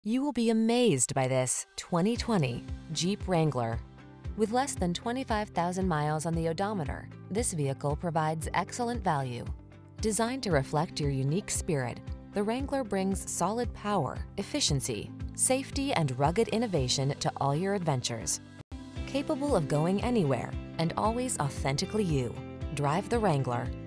You will be amazed by this 2020 Jeep Wrangler. With less than 25,000 miles on the odometer, this vehicle provides excellent value. Designed to reflect your unique spirit, the Wrangler brings solid power, efficiency, safety, and rugged innovation to all your adventures. Capable of going anywhere and always authentically you. Drive the Wrangler.